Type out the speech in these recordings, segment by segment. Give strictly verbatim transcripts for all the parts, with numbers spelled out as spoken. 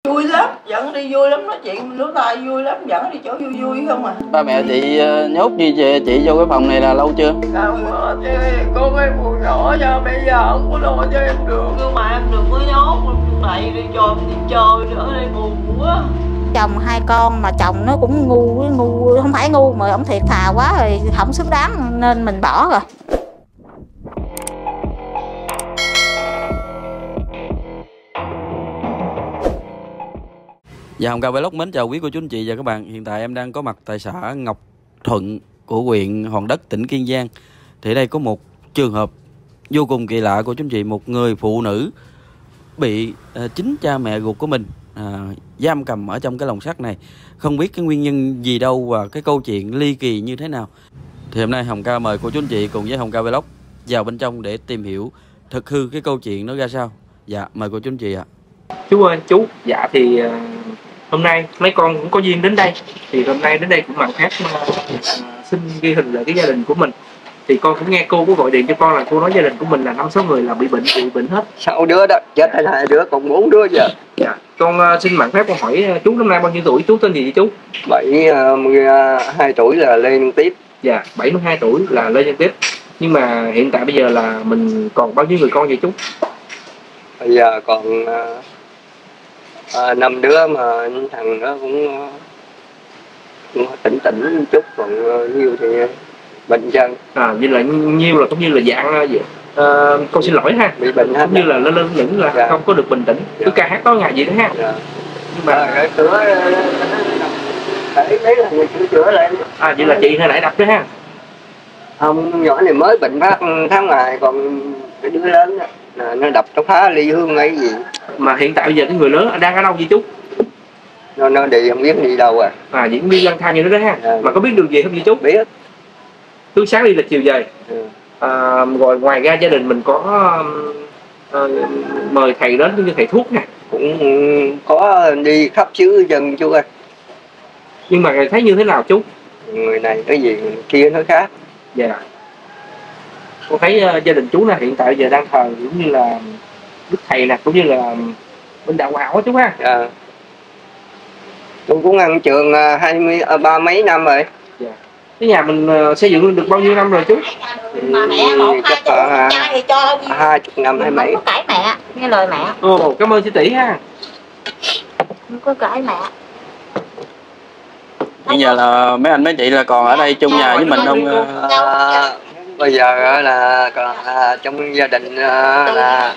Vui lắm, dẫn đi vui lắm, nói chuyện lứa tai vui lắm, dẫn đi chỗ vui vui không à. Ba mẹ chị nhốt như chị, chị vô cái phòng này là lâu chưa? Sao mà chứ con em buồn nhỏ cho bây giờ không có lo cho em được. Nhưng mà em đừng có nhốt này đi cho em đi chơi nữa, đây buồn quá. Chồng hai con mà chồng nó cũng ngu, ngu không phải ngu mà ông thiệt thà quá rồi, không xứng đáng nên mình bỏ rồi. Dạ, Hồng Cao Vlog mến chào quý cô chú anh chị và các bạn. Hiện tại em đang có mặt tại xã Ngọc Thuận của huyện Hòn Đất, tỉnh Kiên Giang. Thì đây có một trường hợp vô cùng kỳ lạ của chú anh chị. Một người phụ nữ bị uh, chính cha mẹ ruột của mình uh, giam cầm ở trong cái lồng sắt này. Không biết cái nguyên nhân gì đâu và cái câu chuyện ly kỳ như thế nào. Thì hôm nay Hồng Cao mời cô chú anh chị cùng với Hồng Cao Vlog vào bên trong để tìm hiểu thực hư cái câu chuyện nó ra sao. Dạ, mời cô chú anh chị ạ. Chú ơi, chú, dạ thì uh, hôm nay mấy con cũng có duyên đến đây. Thì hôm nay đến đây cũng bằng phép uh, xin ghi hình lại cái gia đình của mình. Thì con cũng nghe cô có gọi điện cho con là cô nói gia đình của mình là năm sáu người là bị bệnh, bị bệnh hết. Sáu đứa đó, chết hay hai đứa, còn bốn đứa giờ. Dạ, con uh, xin mạng phép con hỏi uh, chú năm nay bao nhiêu tuổi, chú tên gì vậy chú? bảy mươi hai tuổi là Lê Nhân Tiếp. Dạ, bảy mươi hai tuổi là Lê Nhân Tiếp. Nhưng mà hiện tại bây giờ là mình còn bao nhiêu người con vậy chú? Bây giờ còn uh, uh, năm đứa mà thằng đó cũng, uh, cũng tỉnh tỉnh một chút, còn uh, nhiều thì bệnh chân. À, như là nhiều là cũng như là dạng gì? Uh, con xin lỗi ha, bị bệnh hết cũng như là lên lên lửng là dạ. Không có được bình tĩnh, dạ. Cứ ca hát tối ngày gì đó ha. Dạ. Nhưng mà à, cái cửa đấy, đấy là người sửa chữa lại. À, vậy là chị hồi nãy đập đó ha? Không, nhỏ này mới bệnh phát tháng ngày, còn cái đứa lớn đó, là nó đập nó phá ly hương hay gì. Mà hiện tại bây giờ cái người lớn đang ở đâu vậy chú? Nó nó đi không biết đi đâu à. À, diễn viên lang thang như đó đó ha. Dạ. Mà có biết đường về không vậy chú? Biết. Cứ sáng đi là chiều về. Ừ. À, rồi ngoài ra gia đình mình có uh, mời thầy đến như thầy thuốc nè, cũng có đi khắp xứ dân chú ơi. Nhưng mà thấy như thế nào chú? Người này cái gì người kia nó khác. Dạ. Con thấy uh, gia đình chú là hiện tại giờ đang thờ cũng như là đức thầy nè, cũng như là bên đạo Hảo á chú ha. Dạ. Tôi cũng ăn trường hai mươi ba mấy năm rồi. Dạ. Cái nhà mình uh, xây dựng được bao nhiêu năm rồi chú? Mà mẹ một hai chục cha thì cho hai chục năm hay mấy. Không có cãi mẹ, nghe lời mẹ. Ồ, cảm ơn chị tỷ ha. Không có cãi mẹ. Bây giờ là mấy anh mấy chị là còn ở đây chung nhà với mình không? À, bây giờ là còn à, trong gia đình à, là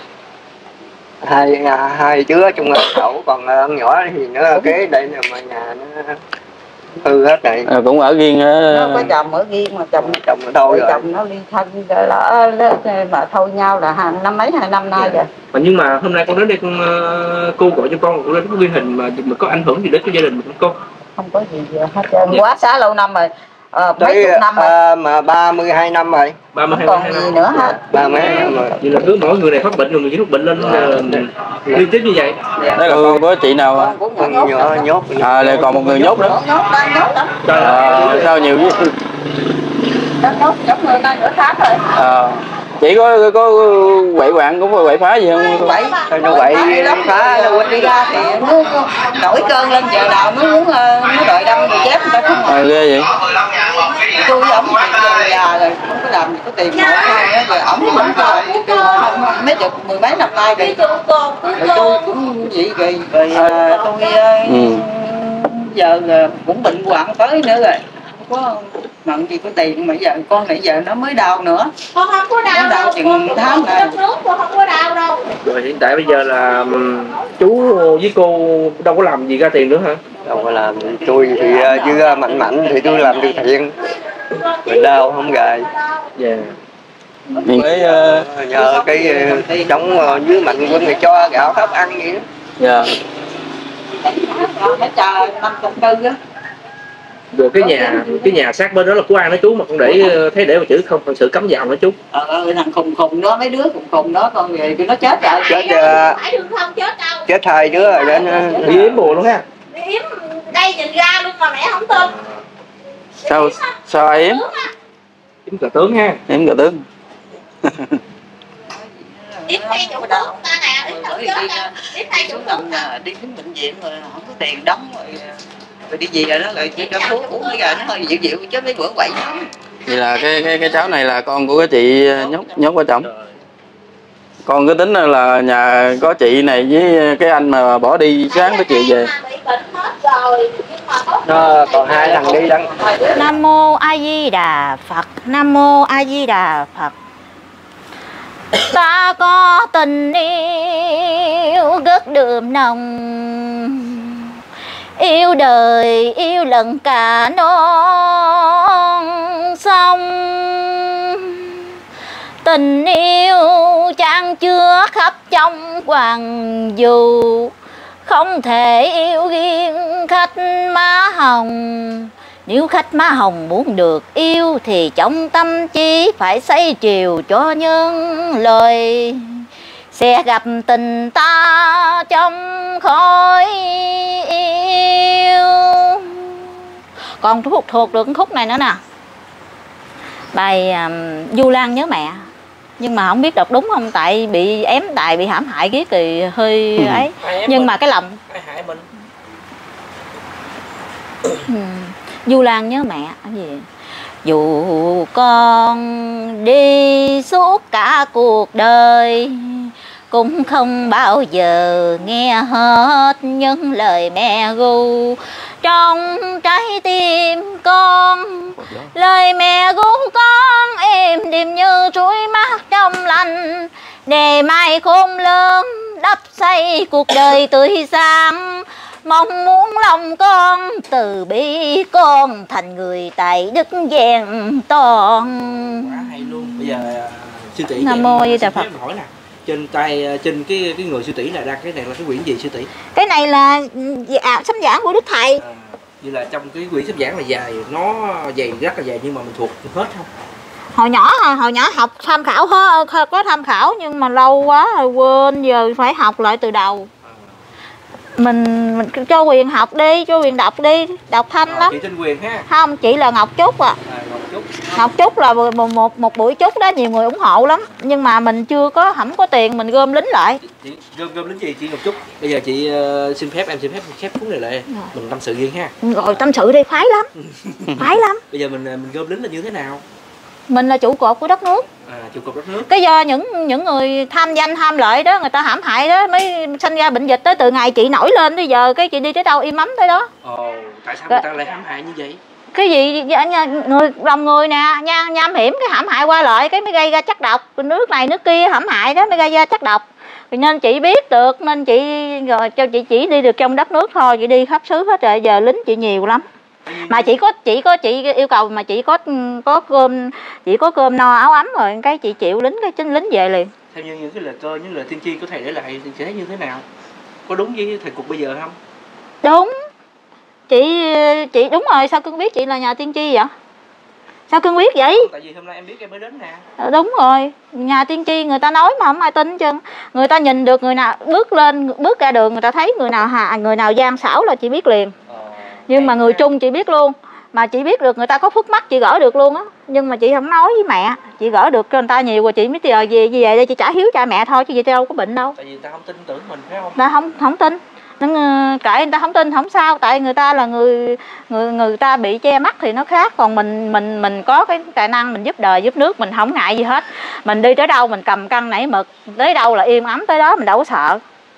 hai hai đứa chung một khẩu, còn ông nhỏ thì nó kế đây nè, mà nhà nó hư hết này. À, cũng ở riêng nó có chồng ở riêng mà chồng chồng thôi rồi. Chồng nó ly thân lỡ mà thôi nhau là hàng năm mấy hai năm nay rồi. Mà nhưng mà hôm nay con đến đây con uh, cô gọi cho con con đến có ghi hình mà mà có ảnh hưởng gì đến cho gia đình mình không cô? Không có gì hết trơn, quá xá lâu năm rồi. Ờ, mấy Đấy, chục năm rồi. À, mà ba mươi hai năm rồi. ba mươi hai còn gì năm. nữa hết. ba mươi hai năm rồi. Vậy là cứ mỗi người này phát bệnh rồi người kia phát bệnh lên uh, liên tiếp như vậy. Đây là con của chị nào á? Con nhốt, nhốt, nhốt. À, lại còn một người nhốt nữa. Nhốt đó, nhốt đó. À, sao nhiều với Nó nhốt giống người ta nửa tháng rồi. À, chị có có quậy quạng cũng có quậy phá gì không? Quậy, nó quậy lắm phá nó quậy đi ra thì nó nổi cơn lên giờ nào nó muốn nó đòi đâm rồi chết người ta không. À, ghê vậy. Tôi với ổng già rồi không có làm gì có tiền một hai á, rồi ổng không có làm gì không mấy chục mười mấy năm nay rồi. Rồi tôi cũng vậy rồi rồi tôi ừ. giờ cũng bệnh hoạn tới nữa rồi. Có mận gì có tiền mà giờ con nãy giờ nó mới đau nữa. Con không có đau, đau đâu, chừng tháng này. Nước con không có đau đâu. Rồi hiện tại bây giờ là chú với cô đâu có làm gì ra tiền nữa hả? Đâu có làm, tôi thì chứ mạnh mạnh thì tôi làm từ thiện. Mình đau không gài. Dạ. Với uh, nhờ cái uh, chống uh, dưới mạnh của người cho gạo thóc ăn vậy đó. Dạ. Phải chờ năm trăm tư á. Rồi cái nhà cái nhà sát bên đó là của ai đó chú, mà con để thấy để mà chữ không thật sự cấm vào nữa chú. Ờ thằng khùng khùng đó, mấy đứa khùng khùng đó con về nó chết rồi. Chết Phải đường không chết đâu. Chết hai đứa rồi đến đi yếm bùa luôn ha. Đi yếm đây nhìn ra luôn mà mẹ không tin. Sao sao ai yếm? Yếm cờ tướng ha. Yếm cờ tướng. Ít hay chủ thuốc ta nè, ít không chết đâu. Ít hay chủ xuống thuốc nằm đi đến bệnh viện rồi không có tiền đóng rồi rồi đi về rồi đó rồi chỉ cho thuốc uống mấy giờ nó hơi dịu dịu chứ mấy bữa quậy lắm. Vậy là cái cái cái cháu này là con của cái chị nhốt nhốt ở chồng. Con cứ tính là nhà có chị này với cái anh mà bỏ đi sáng tới chiều về. Nó còn hai thằng đi đăng. Nam mô A Di Đà Phật, Nam mô A Di Đà Phật. Ta có tình yêu rất đượm nồng, yêu đời yêu lần cả non sông. Tình yêu chan chứa khắp trong hoàng du, không thể yêu riêng khách má hồng. Nếu khách má hồng muốn được yêu thì trong tâm trí phải xây chiều cho những lời. Sẽ gặp tình ta trong khói yêu. Còn thuộc thuộc được khúc này nữa nè. Bài um, Du Lan nhớ mẹ. Nhưng mà không biết đọc đúng không, tại bị ém đài, bị hãm hại ghét thì hơi ừ. ấy. Nhưng mình. Mà cái lòng ai hại mình. Du Lan nhớ mẹ cái gì? Dù con đi suốt cả cuộc đời cũng không bao giờ nghe hết những lời mẹ ru. Trong trái tim con lời mẹ ru con êm đềm như suối mát trong lành, để mai khôn lớn đắp xây cuộc đời tươi sáng. Mong muốn lòng con từ bi con thành người tại đức vẹn toàn. Quá hay luôn. Bây giờ sư tỷ Nam mô Di Đà Phật. Hỏi nè, trên tay trên cái cái người sư tỷ này ra cái này là cái quyển gì sư tỷ? Cái này là à, sấm giảng của Đức Thầy. À, như là trong cái quyển sấm giảng là dài, nó dày rất là dài nhưng mà mình thuộc hết không? Hồi nhỏ hồi nhỏ học tham khảo hết, có tham khảo nhưng mà lâu quá rồi quên, giờ phải học lại từ đầu. Mình, mình cho Quyền học đi, cho Quyền đọc đi, đọc thanh à, lắm. Chị tên Quyền ha? Không, chị là Ngọc Trúc à. À Ngọc Trúc. Ngọc Trúc là một, một một buổi Trúc đó, nhiều người ủng hộ lắm. Nhưng mà mình chưa có, không có tiền, mình gom lính lại. Chị, gom gom lính gì chị Ngọc Trúc? Bây giờ chị uh, xin phép, em xin phép khép phút này lại. Rồi. Mình tâm sự riêng ha. Rồi tâm sự đi, khoái lắm. Khoái lắm. Bây giờ mình mình gom lính là như thế nào? Mình là trụ cột của đất nước. À, trụ cột đất nước. Cái do những những người tham danh tham lợi đó, người ta hãm hại đó mới sinh ra bệnh dịch tới. Từ ngày chị nổi lên bây giờ cái chị đi tới đâu im ấm tới đó. Ồ, tại sao người ta lại hãm hại như vậy? Cái gì người lòng người nè, nham, nham hiểm cái hãm hại qua lại cái mới gây ra chất độc, nước này nước kia hãm hại đó mới gây ra chất độc. Nên chị biết được nên chị rồi cho chị chỉ đi được trong đất nước thôi, chị đi khắp xứ hết rồi, giờ lính chị nhiều lắm. Mà chỉ có chỉ có chị yêu cầu mà chị có có cơm, chỉ có cơm no áo ấm rồi cái chị chịu lính cái chính lính về liền. Theo như những cái lời cơ, những lời tiên tri của thầy để lại thì sẽ như thế nào? Có đúng với thời cuộc bây giờ không? Đúng. Chị chị đúng rồi, sao cưng biết chị là nhà tiên tri vậy? Sao cưng biết vậy? Tại vì hôm nay em biết em mới đến nè. À, đúng rồi, nhà tiên tri người ta nói mà không ai tin chứ. Người ta nhìn được người nào bước lên, bước ra đường người ta thấy người nào hà, người nào gian xảo là chị biết liền. Ờ, nhưng mà người Trung chị biết luôn. Mà chị biết được người ta có phước mắt chị gỡ được luôn á. Nhưng mà chị không nói với mẹ, chị gỡ được cho người ta nhiều rồi chị mới giờ về về đây chị trả hiếu cha mẹ thôi chứ gì đâu có bệnh đâu. Tại vì người ta không tin tưởng mình phải không? Ta không không tin. Kệ người ta không tin không sao, tại người ta là người người người ta bị che mắt thì nó khác, còn mình mình mình có cái tài năng mình giúp đời giúp nước, mình không ngại gì hết. Mình đi tới đâu mình cầm cân nảy mực, tới đâu là yên ấm tới đó, mình đâu có sợ.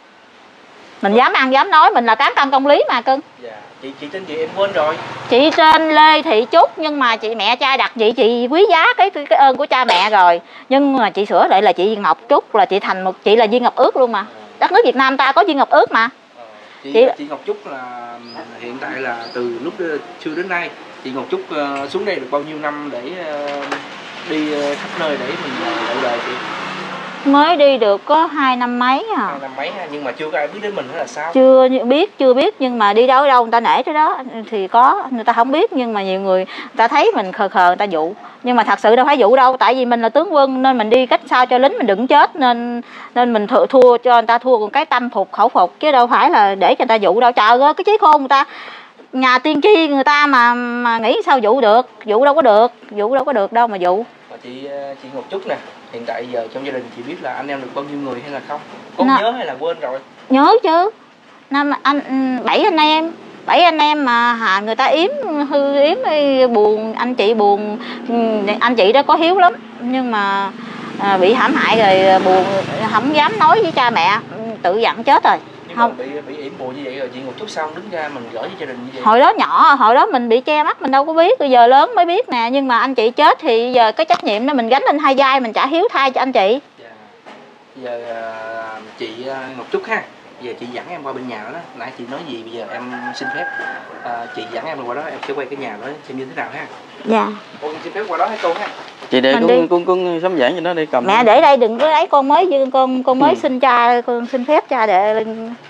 Mình dám ăn dám nói, mình là cán cân công lý mà cưng. Dạ. Chị chị tên gì em quên rồi. Chị tên Lê Thị Trúc, nhưng mà chị mẹ cha đặt chị chị quý giá cái cái ơn của cha mẹ rồi. Nhưng mà chị sửa lại là chị Ngọc Trúc, là chị thành một chị là viên ngọc ước luôn mà. Đất nước Việt Nam ta có viên ngọc ước mà. Chị, chị, chị Ngọc Trúc là hiện tại là từ lúc xưa đến nay chị Ngọc Trúc uh, xuống đây được bao nhiêu năm để uh, đi uh, khắp nơi để mình đậu đời chị? Mới đi được có hai năm mấy à. Hai năm mấy ha, nhưng mà chưa có ai biết đến mình hay là sao? Chưa biết, chưa biết, nhưng mà đi đâu ở đâu người ta nể tới đó thì có, người ta không biết nhưng mà nhiều người, người ta thấy mình khờ khờ người ta dụ. Nhưng mà thật sự đâu phải dụ đâu, tại vì mình là tướng quân nên mình đi cách sao cho lính mình đừng chết, nên nên mình thua, thua cho người ta thua con cái tâm phục khẩu phục chứ đâu phải là để cho người ta dụ đâu. Trời ơi cái trí khôn người ta, nhà tiên tri người ta mà mà nghĩ sao dụ được, dụ đâu có được, dụ đâu có được đâu mà dụ. Mà chị chị Ngọc Trúc nè, hiện tại giờ trong gia đình chị biết là anh em được bao nhiêu người hay là không? Có Nó... nhớ hay là quên rồi? Nhớ chứ. Năm anh bảy anh em, bảy anh em mà hà người ta yếm hư yếm buồn, anh chị buồn, anh chị đó có hiếu lắm nhưng mà à, bị hãm hại rồi buồn không dám nói với cha mẹ, tự giận chết rồi. Nhưng không mà bị bị yểm buồn như vậy rồi chị Ngọc Trúc sao đứng ra mình gửi với gia đình như vậy? Hồi đó nhỏ, hồi đó mình bị che mắt mình đâu có biết, bây giờ lớn mới biết nè. Nhưng mà anh chị chết thì giờ cái trách nhiệm đó mình gánh lên hai vai, mình trả hiếu thai cho anh chị. Dạ. Giờ uh, chị uh, Ngọc Trúc ha, giờ chị dẫn em qua bên nhà đó, đó. Nãy chị nói gì, bây giờ em xin phép uh, chị dẫn em qua đó, em sẽ quay cái nhà đó xem như thế nào ha. Dạ. Con xin phép qua đó hay cô ha? Chị để Mình con, con con sắm giảng cho nó đi cầm. Mẹ để đây đừng có ấy, con mới con con mới ừ. xin cha, con xin phép cha để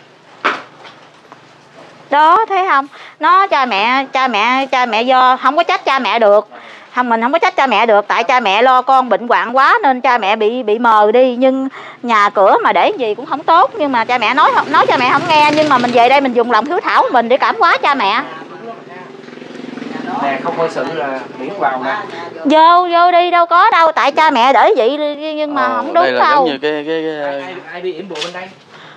đó, thấy không? Nó cha mẹ cha mẹ cha mẹ do không có trách cha mẹ được. Không, mình không có trách cha mẹ được, tại cha mẹ lo con bệnh hoạn quá nên cha mẹ bị bị mờ đi. Nhưng nhà cửa mà để gì cũng không tốt, nhưng mà cha mẹ nói nói cha mẹ không nghe, nhưng mà mình về đây mình dùng lòng hiếu thảo mình để cảm hóa cha mẹ. Nè, không coi sự là miễn vào nè. Vô vô đi, đâu có đâu, tại cha mẹ để vậy nhưng mà ờ, không đúng đây là đâu. Giống như cái cái, cái... Ai, ai, ai bị yểm bùa bên đây?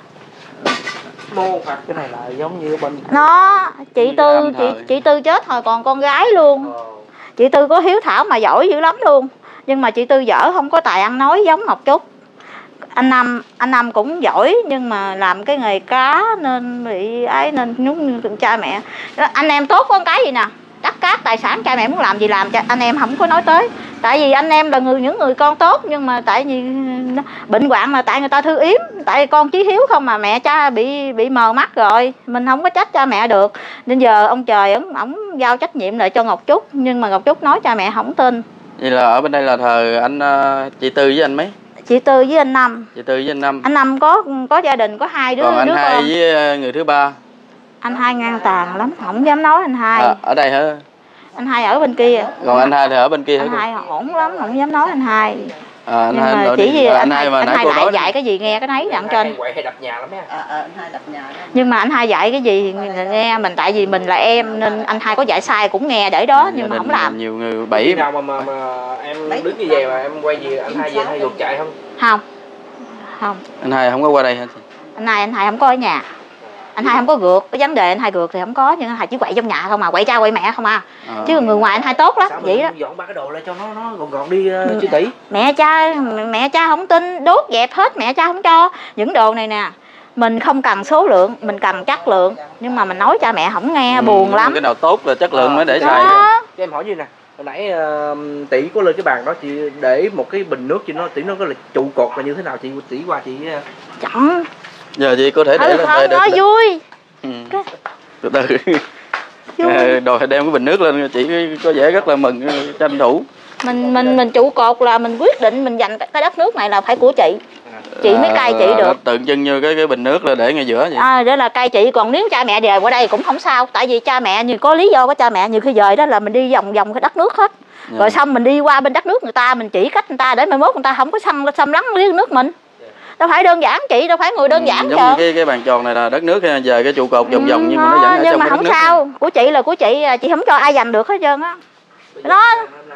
Mô Phật, cái này là giống như bên Nó chị Tư chị chị Tư chết hồi còn con gái luôn. Chị Tư có hiếu thảo mà giỏi dữ lắm luôn. Nhưng mà chị Tư dở không có tài ăn nói giống Ngọc Trúc. Anh Năm anh Năm cũng giỏi nhưng mà làm cái nghề cá nên bị ấy, nên nhúng như cha mẹ. Anh em tốt có cái gì nè, đất cát tài sản cha mẹ muốn làm gì làm, anh em không có nói tới. Tại vì anh em là người những người con tốt, nhưng mà tại vì bệnh hoạn là tại người ta thư yếm, tại con chí hiếu không mà mẹ cha bị bị mờ mắt rồi, mình không có trách cha mẹ được. Nên giờ ông trời ổng ổng giao trách nhiệm lại cho Ngọc Trúc, nhưng mà Ngọc Trúc nói cha mẹ không tin. Vậy là ở bên đây là thờ anh chị Tư với anh mấy? Chị Tư với anh Năm. Chị Tư với anh Năm. Anh Năm có có gia đình có hai đứa. Còn anh đứa hai con. với người thứ ba. Anh hai ngang tàn lắm, không dám nói anh hai. À, ở đây hả? Anh hai ở bên kia. Còn anh hai thì ở bên kia hả? Anh hai ổn lắm, không dám nói anh hai. À, anh nhưng hai mà chỉ vì anh, anh hai mà anh nãy hai cô lại nói dạy cái gì nghe cái nấy dặn cho anh. Quậy hay đập nhà lắm nha. Ờ ờ anh hai đập nhà đó. Nhưng mà anh hai dạy cái gì thì nghe mình, tại vì mình là em nên anh hai có dạy sai cũng nghe để đó, nhưng mà không làm. Nhiều người bảy. Khi nào mà mà, mà em đứng như vậy mà em quay gì anh hai về anh hai vượt chạy không? Không. Không. Anh hai không có qua đây hả chị? Anh hai anh hai không có ở nhà. Anh hai không có gượt, cái vấn đề anh hai gượt thì không có, nhưng anh hai chỉ quậy trong nhà không à, quậy cha quậy mẹ không à. À. Chứ người ngoài anh hai tốt lắm. Sao vậy đó. Dọn ba cái đồ lại cho nó nó gọn gọn đi uh, chị tỷ. Mẹ cha mẹ cha không tin, đốt dẹp hết, mẹ cha không cho. Những đồ này nè, mình không cần số lượng, mình cần chất lượng, nhưng mà mình nói cha mẹ không nghe, ừ, buồn lắm. Cái nào tốt là chất lượng à, mới để xài. Cho em hỏi như nè, hồi nãy uh, tỷ có lên cái bàn đó chị để một cái bình nước chị nó tỷ nó có là trụ cột là như thế nào chị tỷ qua chị uh... chẳng. Giờ chị có thể để ừ, lên không, đây nói để... vui. Ừ. Từ từ đòi đem cái bình nước lên, chị có vẻ rất là mừng, tranh thủ. Mình mình mình trụ cột là mình quyết định mình dành cái đất nước này là phải của chị. Chị mới cai chị được. Tượng trưng như cái cái bình nước là để ngay giữa vậy. À, đó là cai chị, còn nếu cha mẹ dời qua đây cũng không sao, tại vì cha mẹ như có lý do của cha mẹ, nhiều khi dời đó là mình đi vòng vòng cái đất nước hết. Yeah. Rồi xong mình đi qua bên đất nước người ta, mình chỉ cách người ta để mai mốt người ta không có xâm xâm lấn với nước mình. Đâu phải đơn giản chị, đâu phải người đơn giản. Ừ, giống như cái cái bàn tròn này là đất nước, giờ cái trụ cột vòng vòng ừ, nhưng mà nó vẫn ở nhưng trong mà cái không đất sao nước. Của chị là của chị, chị không cho ai giành được hết trơn á. Nó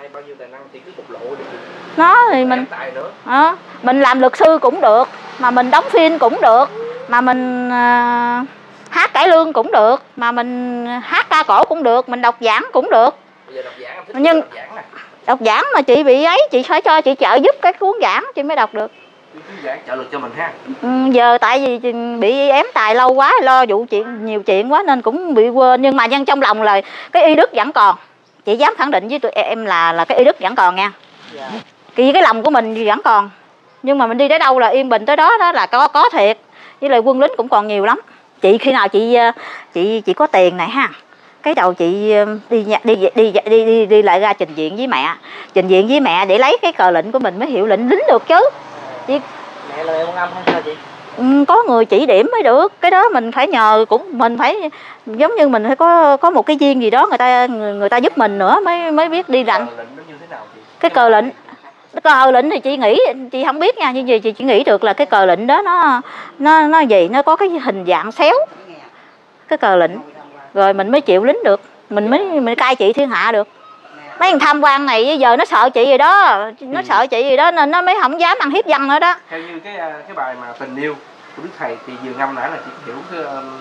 nó thì mình à, mình làm luật sư cũng được, mà mình đóng phim cũng được, mà mình uh, hát cải lương cũng được, mà mình hát ca cổ cũng được, mình đọc giảng cũng được. Đọc giảng, nhưng đọc giảng, đọc giảng mà chị bị ấy, chị phải cho chị trợ giúp cái cuốn giảng chị mới đọc được. Giảng trợ lực cho mình ha. Ừ, giờ tại vì bị ém tài lâu quá, lo vụ chuyện nhiều chuyện quá nên cũng bị quên, nhưng mà nhân trong lòng là cái y đức vẫn còn. Chị dám khẳng định với tụi em là là cái y đức vẫn còn nha. Yeah. Vì cái lòng của mình vẫn còn. Nhưng mà mình đi tới đâu là yên bình tới đó, đó là có có thiệt. Với lại quân lính cũng còn nhiều lắm. Chị khi nào chị chị chị có tiền này ha, cái đầu chị đi đi đi đi đi đi, đi lại ra trình diện với mẹ, trình diện với mẹ để lấy cái cờ lệnh của mình mới hiệu lệnh lính được chứ. Chị... Mẹ là em con âm hay sao chị? Ừ, có người chỉ điểm mới được, cái đó mình phải nhờ, cũng mình phải giống như mình phải có có một cái duyên gì đó, người ta người, người ta giúp mình nữa mới mới biết đi lệnh. Cái cờ lệnh, cái cờ lệnh thì chị nghĩ chị không biết nha, nhưng gì chị chỉ nghĩ được là cái cờ lệnh đó nó nó nó gì, nó có cái hình dạng xéo cái cờ lệnh, rồi mình mới chịu lính được, mình mới mình cai trị thiên hạ được. Mấy thằng tham quan này giờ nó sợ chị rồi đó, nó ừ. sợ chị rồi đó nên nó mới không dám ăn hiếp dân nữa đó. Theo như cái cái bài mà Tình Yêu của Đức Thầy thì vừa ngâm nãy là chị hiểu cái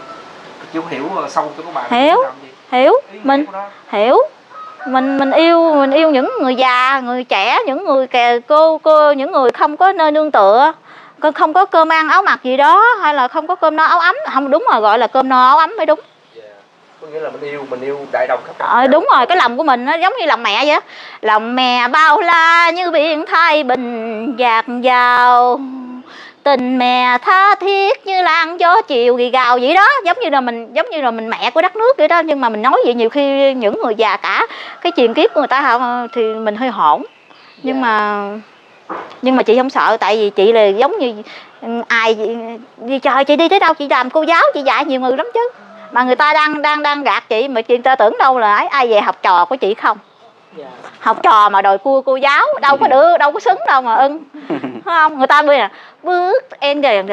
chị hiểu sâu cho các bạn. Hiểu, hiểu, mình hiểu. Mình mình yêu mình yêu những người già, người trẻ, những người kè cô cô những người không có nơi nương tựa, không có cơm ăn áo mặc gì đó, hay là không có cơm no áo ấm, không đúng rồi, gọi là cơm no áo ấm mới đúng. Có nghĩa là mình yêu mình yêu đại đồng khắp ờ, đúng rồi, cái lòng của mình nó giống như lòng mẹ vậy. Lòng mẹ bao la như biển Thái Bình dạt dào, tình mẹ tha thiết như làn gió chiều ghi gào vậy đó, giống như là mình giống như là mình mẹ của đất nước vậy đó. Nhưng mà mình nói vậy nhiều khi những người già cả cái truyền kiếp của người ta không thì mình hơi hỗn. Nhưng yeah. mà nhưng mà chị không sợ, tại vì chị là giống như ai đi trời chị đi tới đâu chị làm cô giáo, chị dạy nhiều người lắm chứ. Mà người ta đang đang đang gạt chị mà chị ta tưởng đâu là ai, ai về học trò của chị không. Yeah. Học trò mà đòi cua cô giáo đâu có được, đâu có xứng đâu mà ưng. Không, người ta bây giờ bước em rồi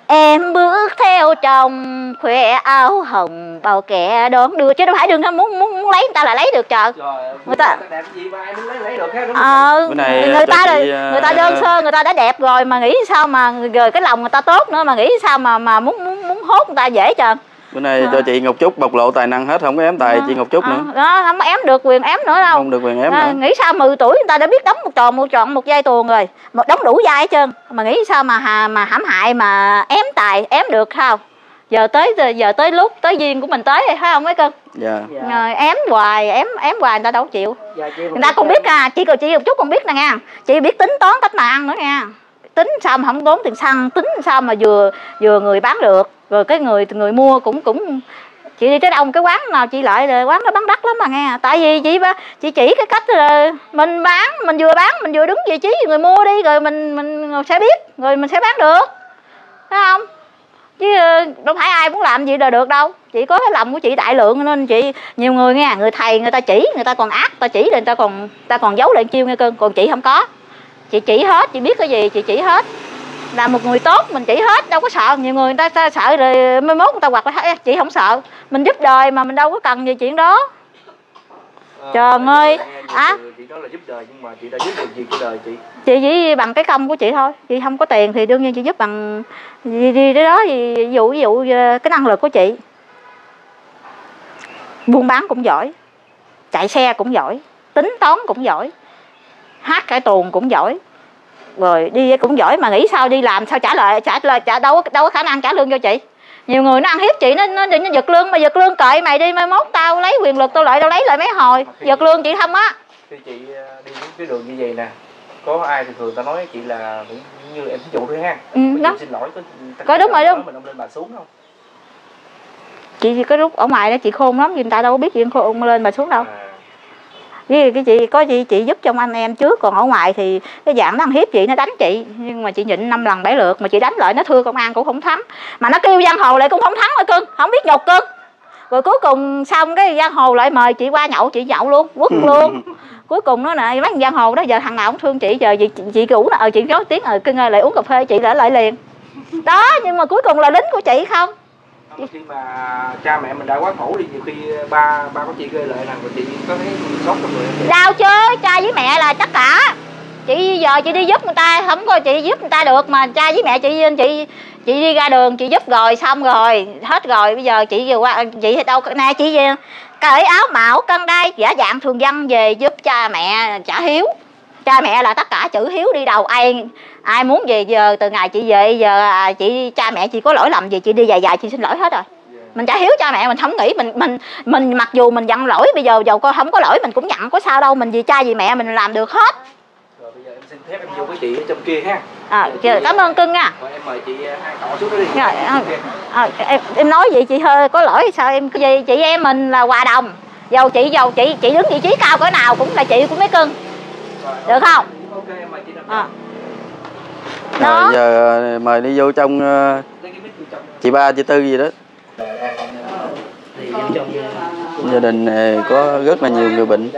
em bước theo chồng khoe áo hồng bao kẻ đón đưa, chứ đâu phải đừng muốn muốn muốn lấy người ta là lấy được trời. Người ta đẹp gì mà ai muốn lấy lấy được hết. Ờ, người ta là người ta đơn sơ, người ta đã đẹp rồi mà nghĩ sao mà rồi cái lòng người ta tốt nữa mà nghĩ sao mà mà muốn muốn muốn hốt người ta dễ trời. Bữa nay à. cho chị Ngọc Trúc bộc lộ tài năng hết, không có ém tài à. chị Ngọc Trúc à. nữa. Đó, không ém được quyền ém nữa đâu. Không được quyền ém à, nữa. Nghĩ sao mười tuổi người ta đã biết đóng một tròn một tròn một vai tuồng rồi, một đóng đủ vai hết trơn. Mà nghĩ sao mà hà, mà hãm hại mà ém tài ém được không? Giờ tới giờ tới lúc tới duyên của mình tới rồi phải không mấy cưng? Dạ. Rồi ém hoài ém ém hoài người ta đâu chịu. Dạ, người ta còn biết à, chị chị Ngọc Trúc còn biết nè nha. Chị biết tính toán cách mà ăn nữa nha. Tính sao mà không tốn tiền xăng, tính sao mà vừa vừa người bán được, rồi cái người người mua cũng cũng chị đi tới đâu cái quán nào chị lại là quán nó bán đắt lắm mà nghe. Tại vì chị chị chỉ cái cách là mình bán, mình vừa bán mình vừa đứng vị trí người mua đi, rồi mình mình sẽ biết rồi mình sẽ bán được, phải không? Chứ đâu phải ai muốn làm gì là được đâu. Chị có cái lòng của chị đại lượng nên chị nhiều người nghe, người thầy người ta chỉ người ta còn ác, ta chỉ rồi người ta còn người ta còn giấu lại chiêu nghe cưng, còn chị không có. Chị chỉ hết, chị biết cái gì chị chỉ hết. Là một người tốt mình chỉ hết, đâu có sợ. Nhiều người người ta, ta sợ rồi mai mốt người ta hoặc là chị không sợ. Mình giúp đời mà mình đâu có cần gì chuyện đó. À, trời ơi á, chị đó là giúp đời nhưng mà chị đã giúp được gì cho đời chị? Chị chỉ bằng cái công của chị thôi. Chị không có tiền thì đương nhiên chị giúp bằng gì đi đó, ví dụ ví dụ cái năng lực của chị. Buôn bán cũng giỏi, chạy xe cũng giỏi, tính toán cũng giỏi, hát cải tuồng cũng giỏi, rồi đi cũng giỏi. Mà nghĩ sao đi làm sao trả lời trả lời trả đâu đâu có khả năng trả lương cho chị. Nhiều người nó ăn hiếp chị, nó nó, nó giật lương, mà giật lương kệ mày đi, mai mốt tao lấy quyền lực tao lại tao lấy lại mấy hồi. Giật lương chị không á. Khi chị đi cái đường như vậy nè, có ai thường thường ta nói chị là như em ví dụ thôi ha. Ừ, đó. Xin lỗi có, có đúng rồi đúng. Mình ông lên bà xuống không? Chị có lúc ở ngoài đó chị khôn lắm, người ta đâu có biết chuyện khôn lên bà xuống đâu. À. Với cái chị có chị chị giúp trong anh em trước, còn ở ngoài thì cái dạng nó ăn hiếp chị, nó đánh chị, nhưng mà chị nhịn năm lần bảy lượt mà chị đánh lại nó thưa công an cũng không thắng, mà nó kêu giang hồ lại cũng không thắng rồi cưng, không biết nhục cưng. Rồi cuối cùng xong cái giang hồ lại mời chị qua nhậu, chị nhậu luôn, quất luôn. Cuối cùng nó này mấy giang hồ đó giờ thằng nào cũng thương chị, giờ chị chị rủ ờ chị nói tiếng ờ cưng ơi lại uống cà phê, chị lại lại liền. Đó, nhưng mà cuối cùng là lính của chị không. Khi mà cha mẹ mình đã quá khổ đi, nhiều khi ba ba có chị gây lại nào mà chị có thấy sốt trong người không? Đau chứ, cha với mẹ là tất cả. Chị giờ chị đi giúp người ta, không có chị giúp người ta được mà cha với mẹ chị chị chị đi ra đường chị giúp rồi xong rồi hết rồi, bây giờ chị vừa qua chị thì đâu nè chị về cởi áo mão cân đai giả dạng thường dân về giúp cha mẹ trả hiếu. Cha mẹ là tất cả, chữ hiếu đi đầu, ai ai muốn về giờ từ ngày chị về giờ à, chị cha mẹ chị có lỗi lầm gì chị đi dài dài chị xin lỗi hết rồi. Mình trả hiếu cha mẹ, mình không nghĩ mình mình mình mặc dù mình giận lỗi, bây giờ dầu coi không có lỗi mình cũng nhận, có sao đâu, mình vì cha vì mẹ mình làm được hết. Rồi bây giờ em xin phép em vô với chị ở trong kia ha. À, chị, cảm ơn cưng nha. Rồi em mời chị hai cậu xuống đó đi. Rồi, à, à, em em nói vậy chị hơi có lỗi sao em, vì chị em mình là hòa đồng, dầu chị dầu chị chị đứng vị trí cao cỡ nào cũng là chị của mấy cưng. Rồi, được không? Ok em mời chị nằm. À. Rồi giờ mời đi vô trong uh, chị ba chị tư gì đó. Gia đình này có rất là nhiều người bệnh.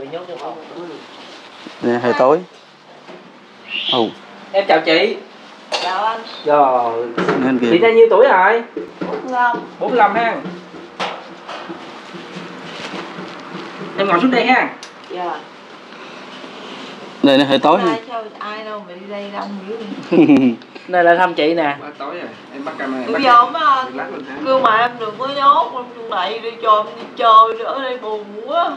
Nè hơi tối. Oh. Em chào chị. Chào anh. Rồi. Chị đã nhiêu tuổi rồi? bốn mươi lăm. bốn mươi lăm ha. Em ngồi xuống đây ha. Dạ. Đây nó hơi tối. Ai, sao, ai đâu mà đi đây đông dữ Đây là thăm chị nè. Tối rồi, em bắt camera. bây giờ mà kêu mà em đừng có nhốt em trong này đi cho em đi chơi nữa đây buồn quá.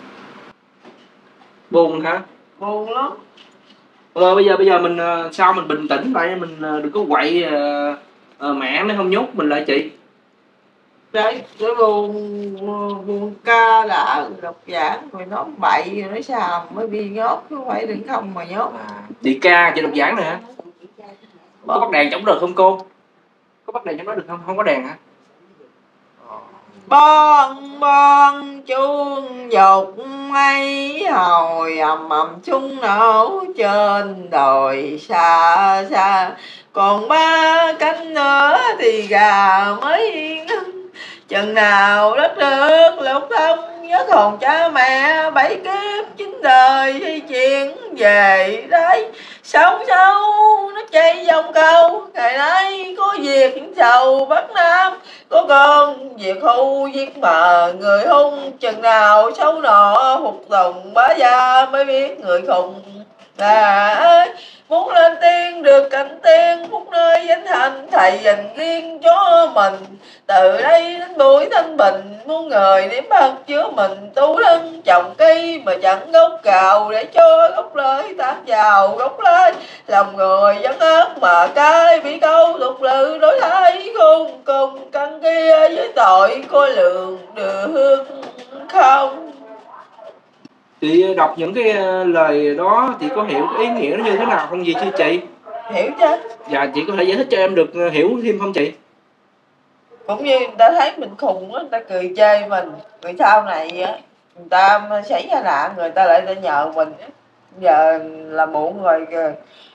Buồn hả? Buồn lắm. Ờ, bây giờ bây giờ mình sao mình bình tĩnh lại, mình đừng có quậy uh, uh, mẹ mới không nhốt mình lại chị. Đấy, cái buồn buồn ca đã đọc giảng rồi nói bậy rồi nói sao mới bị nhốt chứ không phải đừng không mà nhốt. À, chị ca chị đọc giảng nè hả? Có bắt đèn chống được không cô? Có bắt đèn chống đó được không? Không có đèn hả? Bon bon chuông dục mấy hồi ầm ầm chung nổ trên đồi xa xa, còn ba cánh nữa thì gà mới yên. Chừng nào đất nước lục thông nhớ còn cha mẹ bảy kiếp chín đời thi chuyển về đấy. Sống sâu nó chạy dòng câu ngày nay có việc sầu Bắc Nam, có con việc hưu giết mà người hung. Chừng nào xấu nọ phục tùng bá gia mới biết người khùng là ơi. Muốn lên tiên được cảnh tiên phúc nơi danh hạnh thầy dành riêng cho mình. Từ đây đến buổi thanh bình muốn người điểm bạc chứa mình tu thân trồng cây mà chẳng gốc cào để cho gốc lơi tán vào gốc lơi. Lòng người vẫn ớt mà cay bị câu tục lự đối thái khôn cùng căn kia với tội coi lượng được không. Chị đọc những cái lời đó chị có hiểu ý nghĩa nó như thế nào không gì chứ chị? Hiểu chứ. Dạ chị có thể giải thích cho em được hiểu thêm không chị? Cũng như người ta thấy mình khùng á, người ta cười chê mình. Rồi sau này á, người ta xảy ra nạn người ta lại ta nhờ mình. Giờ là muộn rồi kìa.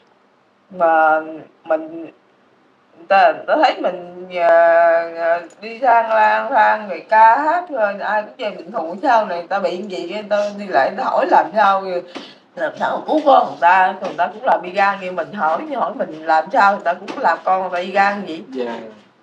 Mà mình người ta, người ta thấy mình uh, đi sang lang thang rồi ca hát rồi ai cũng chê mình khùng. Sao này người ta bị gì người ta đi lại người ta hỏi làm sao làm sao cứu con người ta, người ta cũng làm bi gan như mình hỏi hỏi mình làm sao người ta cũng làm con người ta bi gan vậy. Dạ.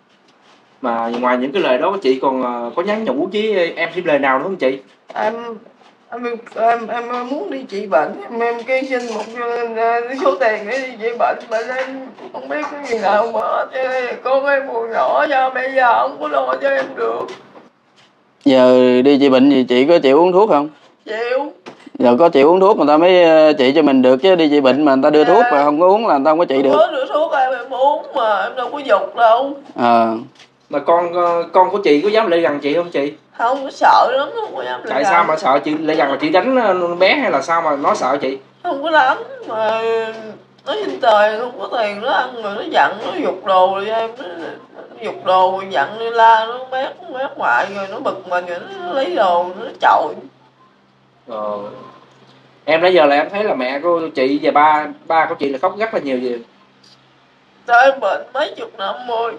Mà ngoài những cái lời đó chị còn có nhắn nhủ với em thêm lời nào nữa không chị? Em em em, em muốn đi trị bệnh, em em kêu xin một số tiền để đi trị bệnh mà em không biết cái gì nào mà con em buồn nhỏ cho bây giờ không có lo cho em được. Giờ đi trị bệnh gì chị có chịu uống thuốc không? Chịu. Giờ có chịu uống thuốc người ta mới trị cho mình được chứ đi trị bệnh mà người ta đưa thuốc mà không có uống là người ta không có trị được. Có đưa thuốc em em uống mà em đâu có dục đâu. Ờ. Mà con con của chị có dám lại gần chị không chị? Không, có sợ lắm, không có dám lại. Tại gần. sao mà sợ chị lại gần là chị đánh bé hay là sao mà nó sợ chị? Không có đánh mà nó xin tiền không có tiền nó ăn rồi nó giận nó giục đồ rồi em nó, nó giục đồ rồi giận đi la nó mét mét ngoại rồi nó bực mình rồi nó lấy đồ nó chọi. Ờ. Em nãy giờ là em thấy là mẹ của chị và ba ba của chị là khóc rất là nhiều gì? Sao em bệnh mấy chục năm rồi.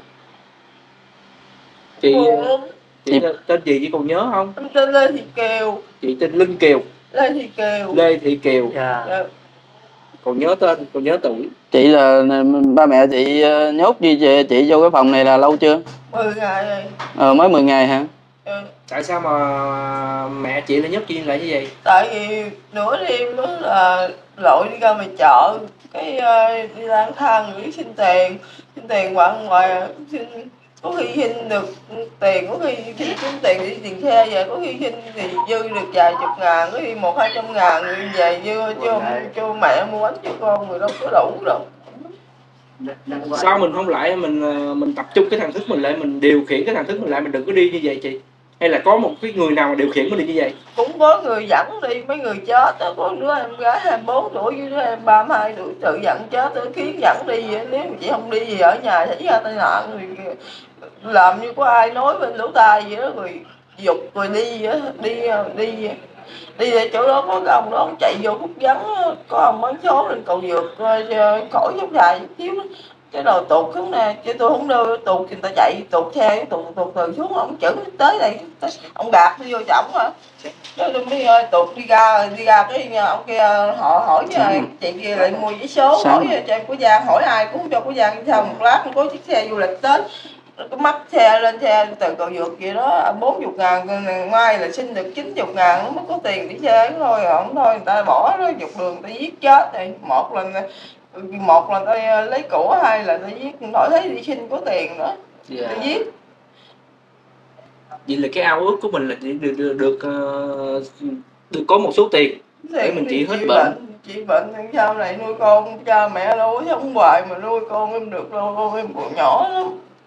Chị buồn lắm. Chị tên gì chị còn nhớ không? Em tên Lê Thị Kiều. Chị tên Linh Kiều. Lê Thị Kiều. Lê Thị Kiều. Dạ. Yeah. Còn nhớ tên, còn nhớ tuổi. Chị là ba mẹ chị nhốt như chị, chị vô cái phòng này là lâu chưa? mười ngày rồi. Ờ mới mười ngày hả? Ừ. Tại sao mà mẹ chị lại nhốt chị lại như vậy? Tại vì nửa đêm đó là lội đi ra ngoài chợ, cái uh, đi lang thang rồi xin tiền, xin tiền bạn ngoài xin có khi xin được tiền, có khi xin, xin tiền đi tiền xe về, có khi xin thì dư được vài chục ngàn, có khi một hai trăm ngàn rồi về dư cho cho mẹ mua bánh cho con người đâu có đủ đâu. Sao mình không lại mình mình tập trung cái thằng thức mình lại, mình điều khiển cái thằng thức mình lại, mình đừng có đi như vậy chị? Hay là có một cái người nào mà điều khiển mình đi như vậy? Cũng có người dẫn đi, mấy người chết đó, có đứa em gái hai mươi bốn tuổi với đứa em ba mươi hai tuổi tự dẫn chết đó, khiến dẫn đi vậy. Nếu mà chị không đi gì ở nhà xảy ra tai nạn thì làm như có ai nói bên lỗ tai vậy đó, rồi dục rồi đi đi đi đi để chỗ đó có cái ông đó ông chạy vô khúc vắng, có ông bán số lên cầu vượt khỏi giống dài thiếu đó. Cái đầu tụt xuống nè, chứ tôi không đưa tụt thì người ta chạy tụt xe tụt tụt từ xuống ông chở tới đây tới, ông gạt đi vô chổng hả? Cái tôi mới tụt đi ra đi ra cái ông kia họ hỏi chị kia lại mua giấy số. Sáng. Hỏi cho cô Giang hỏi ai cũng cho cô Giang sao một lát có chiếc xe du lịch tới Cái mắc xe lên xe từ cầu vượt vậy đó, bốn mươi ngàn, mai là xin được chín mươi ngàn nó mới có tiền đi xe thôi, không thôi người ta bỏ nó dọc đường người ta giết chết rồi. Một là một là ta lấy của, hai là ta giết, khỏi thấy đi xin có tiền nữa. Dạ. Ta giết. Vậy là cái ao ước của mình là được được được, được, uh, được có một số tiền để mình trị hết bệnh. bệnh. Chị bệnh thì sau này nuôi con, cha mẹ đâu có sống hoài mà nuôi con em được đâu, con em còn nhỏ lắm.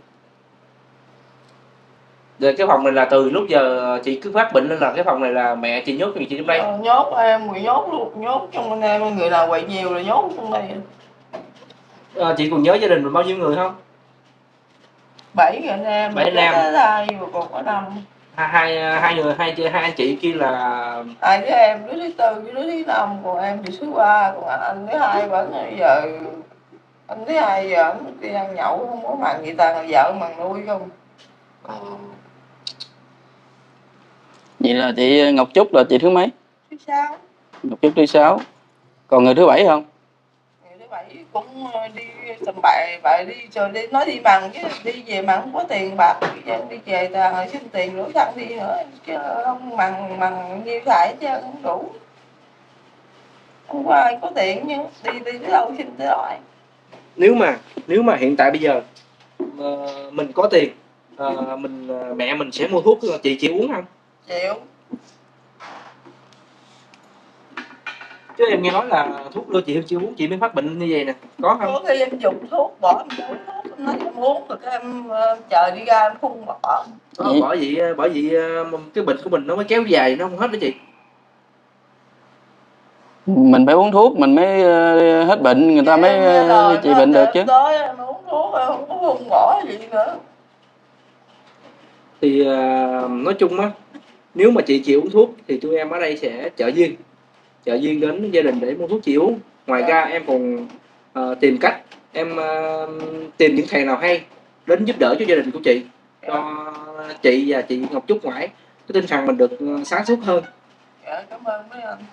Rồi cái phòng này là từ lúc giờ chị cứ phát bệnh nên là cái phòng này là mẹ chị nhốt chị trong đây. Ờ, nhốt em, người nhốt luôn, nhốt trong anh em, người nào quậy nhiều là nhốt trong đây. À, chị còn nhớ gia đình mình bao nhiêu người không? Bảy người anh em, bảy anh em. Hai rồi còn có năm. Hai hai hai người hai hai anh chị kia là hai đứa em, đứa thứ tư với đứa thứ năm, còn em thì thứ ba, còn anh thứ hai vẫn giờ anh thứ hai giờ anh đi ăn nhậu không có mặn gì, toàn là vợ mặn nuôi không. ờ. Vậy là chị Ngọc Trúc là chị thứ mấy? Thứ sáu. Ngọc Trúc thứ sáu. Còn người thứ bảy không? Người thứ bảy cũng đi tầm bậy bậy đi rồi đi nói đi mặn chứ đi về mặn không có tiền bạc, đi về toàn là xin tiền đổ xăng đi nữa chứ không mặn mặn nhiêu xài chứ không đủ. Không có ai có tiền nhưng đi đi tới đâu xin tới đó. Nếu mà nếu mà hiện tại bây giờ uh, mình có tiền, uh, mình uh, mẹ mình sẽ mua thuốc, chị chịu uống không? Chịu. Chứ em nghe nói là thuốc đưa chị chưa uống chị mới phát bệnh như vậy nè, có không? Có khi em dùng thuốc bỏ em uống thuốc, em nói em uống rồi các em uh, chờ đi ra em phun bỏ. Ờ, bởi vì bởi vì uh, cái bệnh của mình nó mới kéo dài, nó không hết đó chị. Mình phải uống thuốc mình mới uh, hết bệnh, người ta mới uh, trị bệnh được chứ. Tới em uống thuốc em không có phun bỏ gì nữa. Thì uh, nói chung á, nếu mà chị chịu uống thuốc thì tụi em ở đây sẽ trợ duyên trợ duyên đến gia đình để mua thuốc chị uống. Ngoài ra em còn uh, tìm cách em uh, tìm những thầy nào hay đến giúp đỡ cho gia đình của chị, cho chị và chị Ngọc Trúc ngoại cái tinh thần mình được sáng suốt hơn. Dạ, cảm ơn mấy anh.